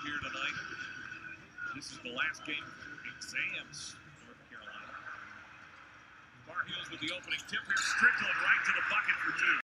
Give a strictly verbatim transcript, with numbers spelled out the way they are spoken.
here tonight. This is the last game for Exams, North Carolina. Tar Heels with the opening tip here. Strickland right to the bucket for two.